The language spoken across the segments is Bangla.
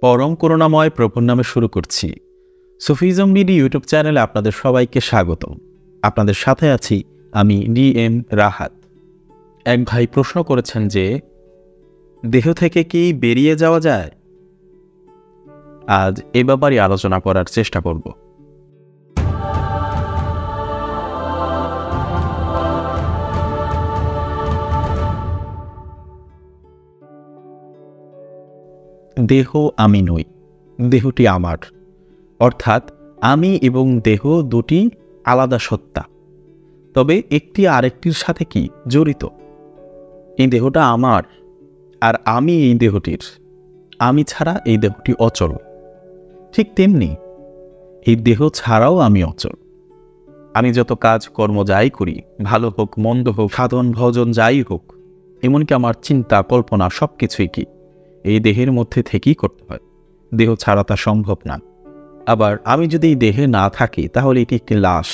পরম করুণাময় প্রভুর নামে শুরু করছি। সুফিজম বিডি ইউটিউব চ্যানেলে আপনাদের সবাইকে স্বাগতম। আপনাদের সাথে আছি আমি DM রাহাত। এক ভাই প্রশ্ন করেছেন যে দেহ থেকে কি বেরিয়ে যাওয়া যায়? আজ এ ব্যাপারে আলোচনা করার চেষ্টা করব। দেহ আমি নই, দেহটি আমার। অর্থাৎ আমি এবং দেহ দুটি আলাদা সত্তা, তবে একটি আরেকটির সাথে কি জড়িত। এই দেহটা আমার আর আমি এই দেহটির। আমি ছাড়া এই দেহটি অচল। ঠিক তেমনি এই দেহ ছাড়াও আমি অচল। আমি যত কাজ কর্ম যাই করি, ভালো হোক মন্দ হোক, সাধন ভজন যাই হোক, এমনকি আমার চিন্তা কল্পনা সব কিছুই কি এই দেহের মধ্যে থেকেই করতে হয়। দেহ ছাড়া তা সম্ভব না। আবার আমি যদি এই দেহে না থাকি তাহলে এটি একটি লাশ,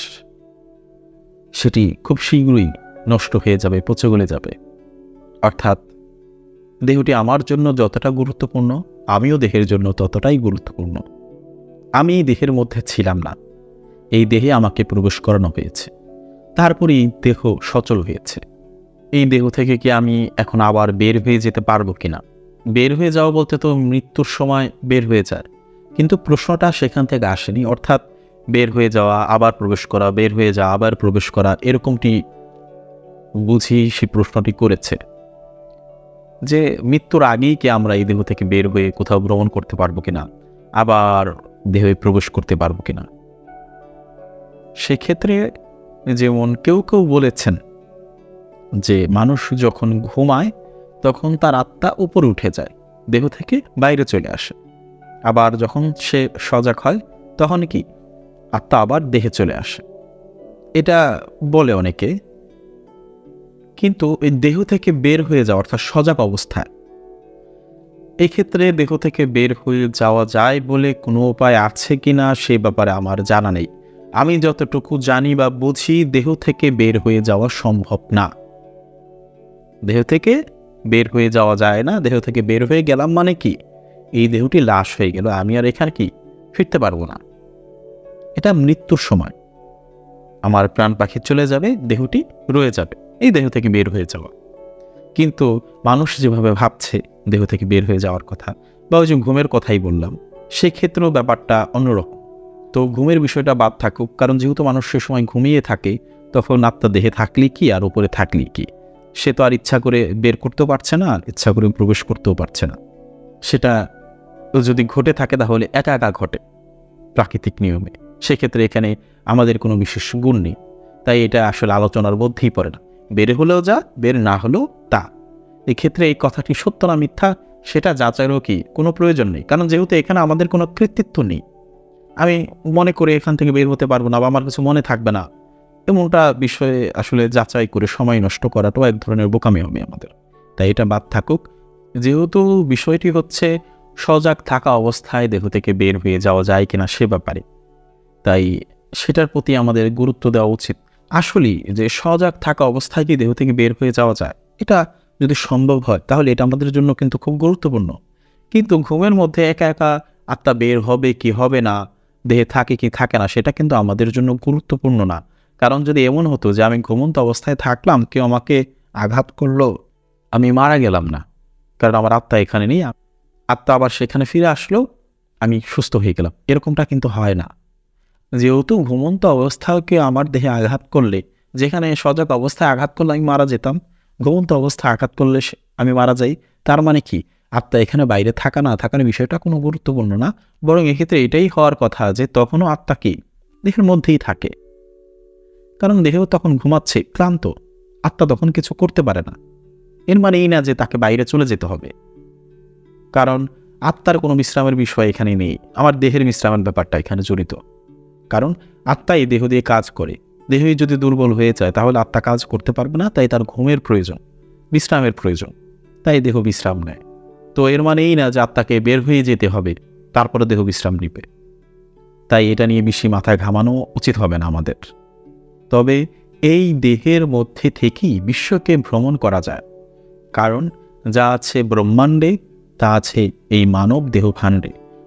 সেটি খুব শীঘ্রই নষ্ট হয়ে যাবে, পচে গলে যাবে। অর্থাৎ দেহটি আমার জন্য যতটা গুরুত্বপূর্ণ, আমিও দেহের জন্য ততটাই গুরুত্বপূর্ণ। আমি এই দেহের মধ্যে ছিলাম না, এই দেহে আমাকে প্রবেশ করানো হয়েছে, তারপরে এই দেহ সচল হয়েছে। এই দেহ থেকে কি আমি এখন আবার বের হয়ে যেতে পারবো কিনা? বের হয়ে যাওয়া বলতে তো মৃত্যুর সময় বের হয়ে যায়, কিন্তু প্রশ্নটা সেখান থেকে আসেনি। অর্থাৎ বের হয়ে যাওয়া, আবার প্রবেশ করা, বের হয়ে যাওয়া, আবার প্রবেশ করা, এরকমটি বুঝি সে প্রশ্নটি করেছে যে মৃত্যুর আগেই কি আমরা এই দেহ থেকে বের হয়ে কোথাও ভ্রমণ করতে পারবো কিনা, আবার দেহে প্রবেশ করতে পারবো কিনা। সেক্ষেত্রে যেমন কেউ কেউ বলেছেন যে মানুষ যখন ঘুমায় তখন তার আত্মা উপরে উঠে যায়, দেহ থেকে বাইরে চলে আসে। আবার যখন সে সজাগ হয় তখন কি আত্মা আবার দেহে চলে আসে, এটা বলে অনেকে। কিন্তু এই দেহ থেকে বের হয়ে যাওয়া অর্থাৎ সজাগ অবস্থায়, এক্ষেত্রে দেহ থেকে বের হয়ে যাওয়া যায় বলে কোনো উপায় আছে কিনা সে ব্যাপারে আমার জানা নেই। আমি যতটুকু জানি বা বুঝি, দেহ থেকে বের হয়ে যাওয়া সম্ভব না। দেহ থেকে বের হয়ে যাওয়া যায় না। দেহ থেকে বের হয়ে গেলাম মানে কি এই দেহটি লাশ হয়ে গেল, আমি আর এখানে কি ফিরতে পারবো না। এটা মৃত্যুর সময় আমার প্রাণ পাখি চলে যাবে, দেহটি রয়ে যাবে, এই দেহ থেকে বের হয়ে যাওয়া। কিন্তু মানুষ যেভাবে ভাবছে দেহ থেকে বের হয়ে যাওয়ার কথা, বা ওই যে ঘুমের কথাই বললাম, সেক্ষেত্রেও ব্যাপারটা অন্যরকম। তো ঘুমের বিষয়টা বাদ থাকুক, কারণ যেহেতু মানুষ সে সময় ঘুমিয়ে থাকে, তখন আত্মা দেহে থাকলে কি আর উপরে থাকলে কি, সে তো আর ইচ্ছা করে বের করতেও পারছে না, ইচ্ছা করে প্রবেশ করতেও পারছে না। সেটা যদি ঘটে থাকে তাহলে একা একা ঘটে প্রাকৃতিক নিয়মে। সেক্ষেত্রে এখানে আমাদের কোনো বিশেষ গুণ নেই, তাই এটা আসলে আলোচনার মধ্যেই পড়ে না। বের হলেও যা, বের না হলেও তা। এক্ষেত্রে এই কথাটি সত্য না মিথ্যা সেটা যাচাইরও কি কোনো প্রয়োজন নেই, কারণ যেহেতু এখানে আমাদের কোনো কৃতিত্ব নেই। আমি মনে করে এখান থেকে বের হতে পারবো না বা আমার কিছু মনে থাকবে না, এমনটা বিষয়ে আসলে যাচাই করে সময় নষ্ট করাটাও এক ধরনের বোকামি হবে আমাদের। তাই এটা বাদ থাকুক। যেহেতু বিষয়টি হচ্ছে সজাগ থাকা অবস্থায় দেহ থেকে বের হয়ে যাওয়া যায় কিনা সে ব্যাপারে, তাই সেটার প্রতি আমাদের গুরুত্ব দেওয়া উচিত। আসলেই যে সজাগ থাকা অবস্থায় কি দেহ থেকে বের হয়ে যাওয়া যায়, এটা যদি সম্ভব হয় তাহলে এটা আমাদের জন্য কিন্তু খুব গুরুত্বপূর্ণ। কিন্তু ঘুমের মধ্যে একা একা আত্মা বের হবে কি হবে না, দেহে থাকে কি থাকে না, সেটা কিন্তু আমাদের জন্য গুরুত্বপূর্ণ না। কারণ যদি এমন হতো যে আমি ঘুমন্ত অবস্থায় থাকলাম, কেউ আমাকে আঘাত করলো, আমি মারা গেলাম না, কারণ আমার আত্মা এখানে নেই, আত্মা আবার সেখানে ফিরে আসলো, আমি সুস্থ হয়ে গেলাম, এরকমটা কিন্তু হয় না। যেহেতু ঘুমন্ত অবস্থাকে আমার দেহে আঘাত করলে, যেখানে সজাগ অবস্থায় আঘাত করলে আমি মারা যেতাম, ঘুমন্ত অবস্থায় আঘাত করলে আমি মারা যাই। তার মানে কি আত্মা এখানে বাইরে থাকা না থাকার বিষয়টা কোনো গুরুত্বপূর্ণ না, বরং এক্ষেত্রে এটাই হওয়ার কথা যে তখনও আত্মা কি দেহের মধ্যেই থাকে। কারণ দেহেও তখন ঘুমাচ্ছে, ক্লান্ত, আত্মা তখন কিছু করতে পারে না। এর মানে এই না যে তাকে বাইরে চলে যেতে হবে, কারণ আত্মার কোনো বিশ্রামের বিষয় এখানে নেই। আমার দেহের বিশ্রামের ব্যাপারটা এখানে জড়িত, কারণ আত্মা এই দেহ দিয়ে কাজ করে। দেহই যদি দুর্বল হয়ে যায় তাহলে আত্মা কাজ করতে পারবে না, তাই তার ঘুমের প্রয়োজন, বিশ্রামের প্রয়োজন, তাই দেহ বিশ্রাম নেয়। তো এর মানে এই না যে আত্মাকে বের হয়ে যেতে হবে তারপরে দেহ বিশ্রাম নিবে। তাই এটা নিয়ে বেশি মাথায় ঘামানো উচিত হবে না আমাদের। তবে এই দেহের মধ্যে থেকেই বিশ্বকে ভ্রমণ করা যায়, কারণ যা আছে ব্রহ্মাণ্ডে তা আছে এই মানব দেহভাণ্ডে।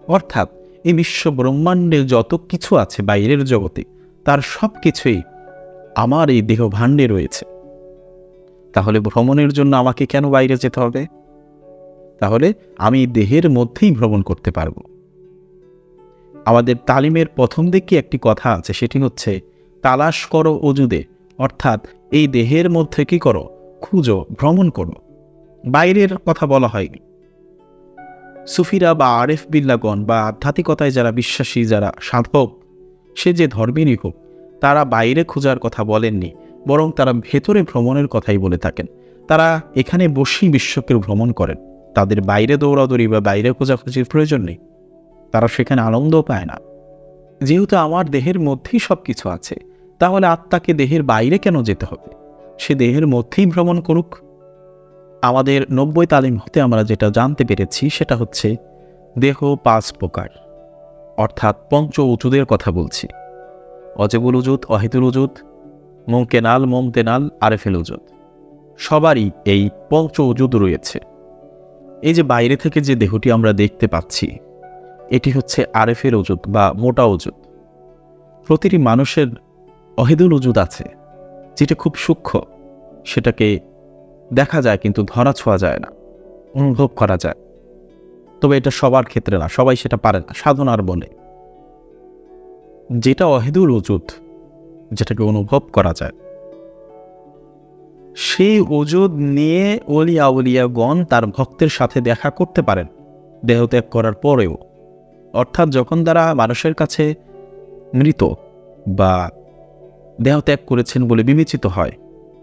অর্থাৎ এই বিশ্ব ব্রহ্মাণ্ডে যত কিছু আছে বাইরের জগতে, তার সব কিছুই আমার এই দেহ ভাণ্ডে রয়েছে। তাহলে ভ্রমণের জন্য আমাকে কেন বাইরে যেতে হবে? তাহলে আমি দেহের মধ্যেই ভ্রমণ করতে পারব। আমাদের তালিমের প্রথম দিকে একটি কথা আছে, সেটি হচ্ছে তালাশ করো অজুদে, অর্থাৎ এই দেহের মধ্যে কি করো? খুঁজো, ভ্রমণ করো। বাইরের কথা বলা হয়নি। সুফিরা বা আরেফ বিল্লাগণ বা আধ্যাত্মিকতায় যারা বিশ্বাসী, যারা সাধক, সে যে ধর্মেরই হোক, তারা বাইরে খোঁজার কথা বলেননি, বরং তারা ভেতরে ভ্রমণের কথাই বলে থাকেন। তারা এখানে বসেই বিশ্বকে ভ্রমণ করেন। তাদের বাইরে দৌড়াদৌড়ি বা বাইরে খোঁজাখুঁজির প্রয়োজন নেই। তারা সেখানে আনন্দও পায় না। যেহেতু আমার দেহের মধ্যেই সব কিছু আছে, তাহলে আত্মাকে দেহের বাইরে কেন যেতে হবে? সে দেহের মধ্যেই ভ্রমণ করুক। আমাদের 90 তালিম হতে আমরা যেটা জানতে পেরেছি সেটা হচ্ছে দেহ 5 প্রকার, অর্থাৎ পঞ্চ উজুদের কথা বলছি। অজেবুল উজুদ, অহেতুল উজুদ, মুমকেনাল, মুমতেনাল, আরেফেল উজুদ। সবারই এই পঞ্চ উজুদ রয়েছে। এই যে বাইরে থেকে যে দেহটি আমরা দেখতে পাচ্ছি, এটি হচ্ছে আরেফের উজুদ বা মোটা উজুদ। প্রতিটি মানুষের অহেদুল উজুদ আছে, যেটা খুব সূক্ষ্ম, সেটাকে দেখা যায় কিন্তু ধরা ছোঁয়া যায় না, অনুভব করা যায়। তবে এটা সবার ক্ষেত্রে না, সবাই সেটা পারে না, সাধনার বলে। যেটা অহেদুল উজুদ, যেটাকে অনুভব করা যায়, সেই ওজুদ নিয়ে ওলিয়া উলিয়াগণ তার ভক্তের সাথে দেখা করতে পারেন দেহত্যাগ করার পরেও। অর্থাৎ যখন তারা মানুষের কাছে মৃত বা দেহত্যাগ করেছেন বলে বিবেচিত হয়,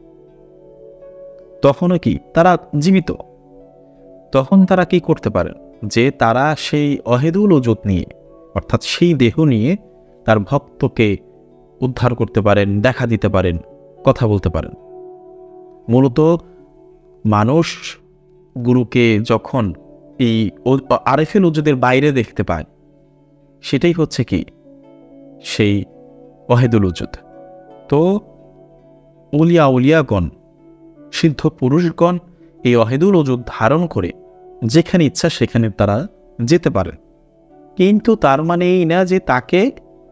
তখনও কি তারা জীবিত? তখন তারা কি করতে পারেন? যে তারা সেই অহেদুল ওজুদ নিয়ে, অর্থাৎ সেই দেহ নিয়ে তার ভক্তকে উদ্ধার করতে পারেন, দেখা দিতে পারেন, কথা বলতে পারেন। মূলত মানুষ গুরুকে যখন এই আরেফেল উজুদের বাইরে দেখতে পায়, সেটাই হচ্ছে কি সেই অহেদুল উজুদ। তো উলিয়া উলিয়াগণ, সিদ্ধ পুরুষগণ এই অহেদুল ওজুদ ধারণ করে যেখানে ইচ্ছা সেখানে তারা যেতে পারে। কিন্তু তার মানে এই না যে তাকে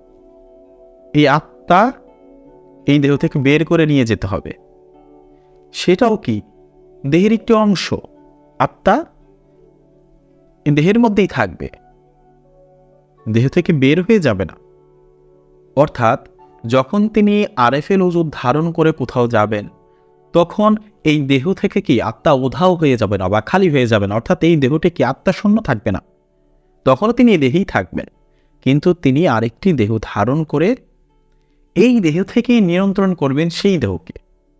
এই আত্মা এই দেহ থেকে বের করে নিয়ে যেতে হবে। সেটাও কি দেহের একটি অংশ, আত্মা দেহের মধ্যেই থাকবে, দেহ থেকে বের হয়ে যাবে না। অর্থাৎ যখন তিনি আরেফেল ওজুদ ধারণ করে কোথাও যাবেন, তখন এই দেহ থেকে কি আত্মা উধাও হয়ে যাবে না বা খালি হয়ে যাবে না। অর্থাৎ এই দেহটি কি আত্মা শূন্য থাকবে না, তখনও তিনি এই দেহেই থাকবেন। কিন্তু তিনি আরেকটি দেহ ধারণ করে এই দেহ থেকে নিয়ন্ত্রণ করবেন সেই দেহকে।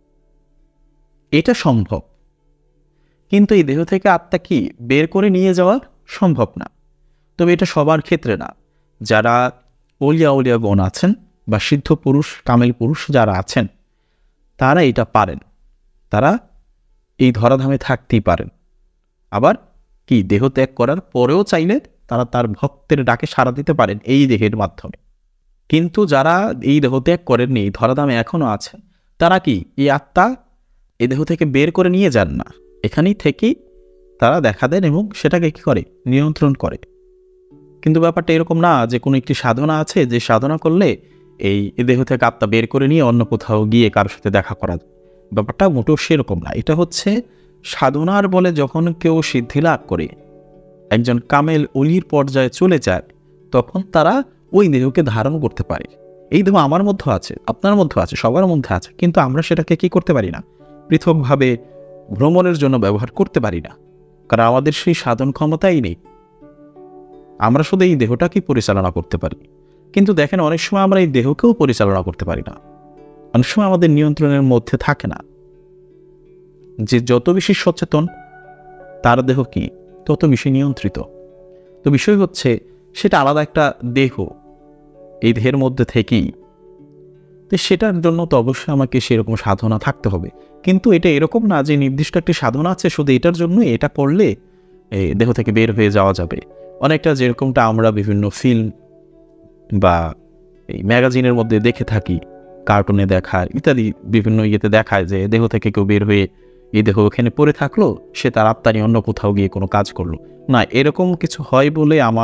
এটা সম্ভব, কিন্তু এই দেহ থেকে আত্মা কি বের করে নিয়ে যাওয়া সম্ভব না। তবে এটা সবার ক্ষেত্রে না। যারা ওলিয়া উলিয়াগণ আছেন বা সিদ্ধ পুরুষ, কামেল পুরুষ যারা আছেন, তারা এটা পারেন। তারা এই ধরাধামে থাকতেই পারেন। আবার কি দেহ ত্যাগ করার পরেও চাইলে তারা তার ভক্তের ডাকে সাড়া দিতে পারেন এই দেহের মাধ্যমে। কিন্তু যারা এই দেহ ত্যাগ করেননি, ধরাধামে এখনো আছেন, তারা কি এই আত্মা এই দেহ থেকে বের করে নিয়ে যান না, এখানেই থেকেই তারা দেখা দেন এবং সেটাকে কি করে? নিয়ন্ত্রণ করে। কিন্তু ব্যাপারটা এরকম না যে কোনো একটি সাধনা আছে যে সাধনা করলে এই দেহ থেকে আত্মা বের করে নিয়ে অন্য কোথাও গিয়ে কারোর সাথে দেখা করা যায়। ব্যাপারটা মোটেও সেরকম না। এটা হচ্ছে সাধনার বলে যখন কেউ সিদ্ধি লাভ করে, একজন কামেল অলির পর্যায়ে চলে যায়, তখন তারা ওই দেহকে ধারণ করতে পারে। এই দেহ আমার মধ্যে আছে, আপনার মধ্যে আছে, সবার মধ্যে আছে, কিন্তু আমরা সেটাকে কি করতে পারি না? পৃথকভাবে ভ্রমণের জন্য ব্যবহার করতে পারি না, কারণ আমাদের সেই সাধন ক্ষমতাই নেই। আমরা শুধু এই দেহটাকে পরিচালনা করতে পারি। কিন্তু দেখেন, অনেক সময় আমরা এই দেহকেও পরিচালনা করতে পারি না, অনেক সময় আমাদের নিয়ন্ত্রণের মধ্যে থাকে না। যে যত বেশি সচেতন, তার দেহ কি তত বেশি নিয়ন্ত্রিত। তো বিষয় হচ্ছে সেটা আলাদা একটা দেহ, এই দেহের মধ্যে থেকেই। তো সেটার জন্য তো অবশ্যই আমাকে সেরকম সাধনা থাকতে হবে। কিন্তু এটা এরকম না যে নির্দিষ্ট একটি সাধনা আছে, শুধু এটার জন্য এটা করলে দেহ থেকে বের হয়ে যাওয়া যাবে। অনেকটা যেরকমটা আমরা বিভিন্ন ফিল্ম বা এই ম্যাগাজিনের মধ্যে দেখে থাকি, কার্টুনে দেখায় ইত্যাদি বিভিন্ন ইয়েতে দেখায় যে দেহ থেকে কেউ বের হয়ে এই দেহ ওখানে পড়ে থাকলো, সে তার আত্মা নিয়ে অন্য কোথাও গিয়ে কোনো কাজ করলো না। এরকম কিছু হয় বলে আমার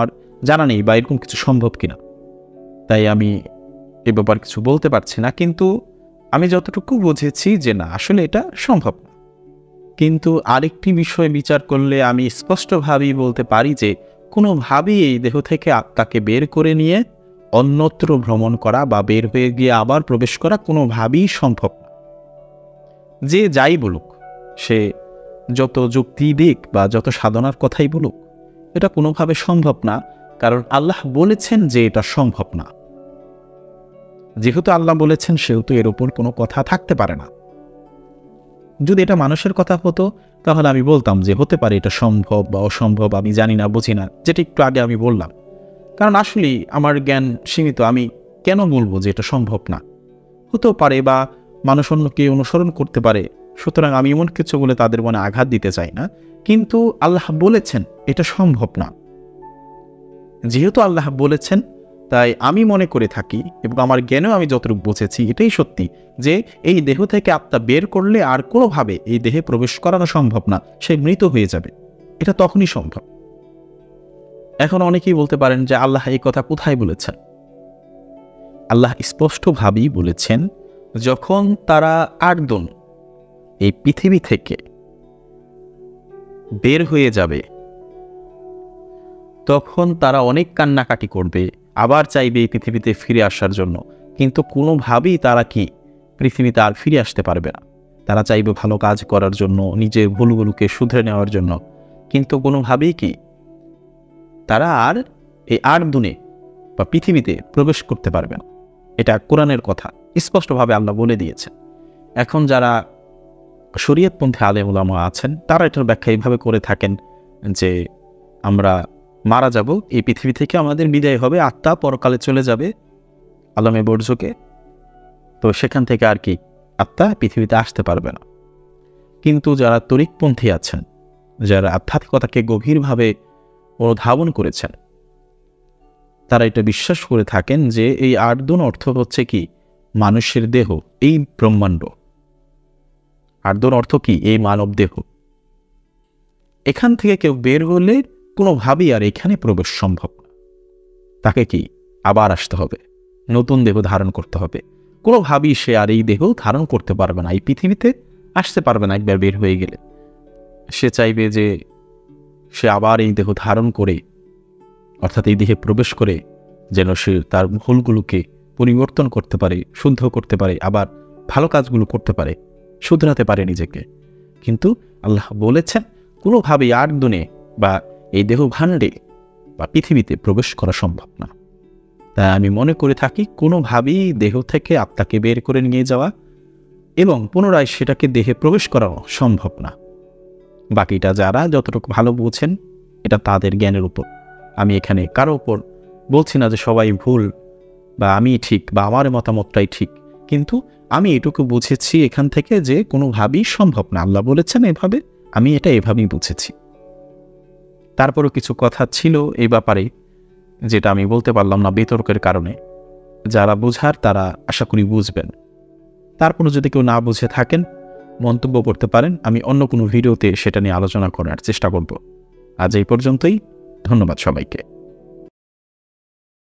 জানা নেই বা এরকম কিছু সম্ভব কিনা, তাই আমি এ ব্যাপারে কিছু বলতে পারছি না। কিন্তু আমি যতটুকু বুঝেছি যে না, আসলে এটা সম্ভব না। কিন্তু আরেকটি বিষয় বিচার করলে আমি স্পষ্টভাবেই বলতে পারি যে কোনোভাবেই এই দেহ থেকে আত্মাকে বের করে নিয়ে অন্যত্র ভ্রমণ করা বা বের হয়ে গিয়ে আবার প্রবেশ করা কোনোভাবেই সম্ভব না। যে যাই বলুক, সে যত যুক্তি দিক বা যত সাধনার কথাই বলুক, এটা কোনোভাবে সম্ভব না। কারণ আল্লাহ বলেছেন যে এটা সম্ভব না। যেহেতু আল্লাহ বলেছেন, সেহেতু এর উপর কোনো কথা থাকতে পারে না। যদি এটা মানুষের কথা হতো তাহলে আমি বলতাম যে হতে পারে এটা সম্ভব বা অসম্ভব, আমি জানি না, বুঝি না, যেটা একটু আগে আমি বললাম। কারণ আসলেই আমার জ্ঞান সীমিত, আমি কেন বলবো যে এটা সম্ভব না? হতেও পারে বা মানুষ অন্যকে অনুসরণ করতে পারে, সুতরাং আমি এমন কিছু বলে তাদের মনে আঘাত দিতে চাই না। কিন্তু আল্লাহ বলেছেন এটা সম্ভব না। যেহেতু আল্লাহ বলেছেন, তাই আমি মনে করে থাকি এবং আমার জ্ঞানেও আমি যতটুকু বুঝেছি এটাই সত্যি, যে এই দেহ থেকে আত্মা বের করলে আর কোনোভাবে এই দেহে প্রবেশ করানো সম্ভব না, সে মৃত হয়ে যাবে। এটা তখনই সম্ভব। এখন অনেকেই বলতে পারেন যে আল্লাহ এই কথা কোথায় বলেছেন? আল্লাহ স্পষ্টভাবেই বলেছেন, যখন তারা আটজন এই পৃথিবী থেকে বের হয়ে যাবে, তখন তারা অনেক কান্নাকাটি করবে, আবার চাইবে এই পৃথিবীতে ফিরে আসার জন্য। কিন্তু কোনোভাবেই তারা কি পৃথিবীতে আর ফিরে আসতে পারবে না। তারা চাইবে ভালো কাজ করার জন্য, নিজের ভুলগুলোকে শুধরে নেওয়ার জন্য, কিন্তু কোনোভাবেই কি তারা আর এই আরদুনে বা পৃথিবীতে প্রবেশ করতে পারবে না। এটা কোরআনের কথা, স্পষ্টভাবে আল্লাহ বলে দিয়েছেন। এখন যারা শরীয়তপন্থী আলেম উলামা আছেন, তারা এটার ব্যাখ্যা এইভাবে করে থাকেন যে আমরা মারা যাব, এই পৃথিবী থেকে আমাদের বিদায় হবে, আত্মা পরকালে চলে যাবে আলমে বর্জকে, তো সেখান থেকে আর কি আত্মা পৃথিবীতে আসতে পারবে না। কিন্তু যারা তরিকপন্থী আছেন, যারা আধ্যাত্মিকতাকে গভীরভাবে অনুধাবন করেছেন, তারা এটা বিশ্বাস করে থাকেন যে এই আটদুন অর্থ হচ্ছে কি মানুষের দেহ, এই ব্রহ্মাণ্ড। আটদুন অর্থ কি এই মানব দেহ। এখান থেকে কেউ বের হলে কোনোভাবেই আর এখানে প্রবেশ সম্ভব না। তাকে কি আবার আসতে হবে, নতুন দেহ ধারণ করতে হবে। কোনোভাবেই সে আর এই দেহ ধারণ করতে পারবে না, এই পৃথিবীতে আসতে পারবে না। একবার বের হয়ে গেলে সে চাইবে যে সে আবার এই দেহ ধারণ করে, অর্থাৎ এই দেহে প্রবেশ করে যেন সে তার ভুলগুলোকে পরিবর্তন করতে পারে, শুদ্ধ করতে পারে, আবার ভালো কাজগুলো করতে পারে, শুধরাতে পারে নিজেকে। কিন্তু আল্লাহ বলেছেন কোনোভাবেই আরদুনে বা এই দেহ ভাণ্ডে বা পৃথিবীতে প্রবেশ করা সম্ভব না। তাই আমি মনে করে থাকি কোনোভাবেই দেহ থেকে আত্মাকে বের করে নিয়ে যাওয়া এবং পুনরায় সেটাকে দেহে প্রবেশ করানো সম্ভব না। বাকিটা যারা যতটুকু ভালো বুঝেন, এটা তাদের জ্ঞানের উপর। আমি এখানে কারো উপর বলছি না যে সবাই ভুল বা আমি ঠিক বা আমার মতামতটাই ঠিক, কিন্তু আমি এটুকু বুঝেছি এখান থেকে যে কোনোভাবেই সম্ভব না। আল্লাহ বলেছেন এভাবে, আমি এটা এভাবেই বুঝেছি। তারপরও কিছু কথা ছিল এই ব্যাপারে যেটা আমি বলতে পারলাম না বিতর্কের কারণে। যারা বোঝার তারা আশা করি বুঝবেন। তারপরও যদি কেউ না বুঝে থাকেন, মন্তব্য করতে পারেন, আমি অন্য কোনো ভিডিওতে সেটা নিয়ে আলোচনা করার চেষ্টা করব। আজ এই পর্যন্তই। ধন্যবাদ সবাইকে।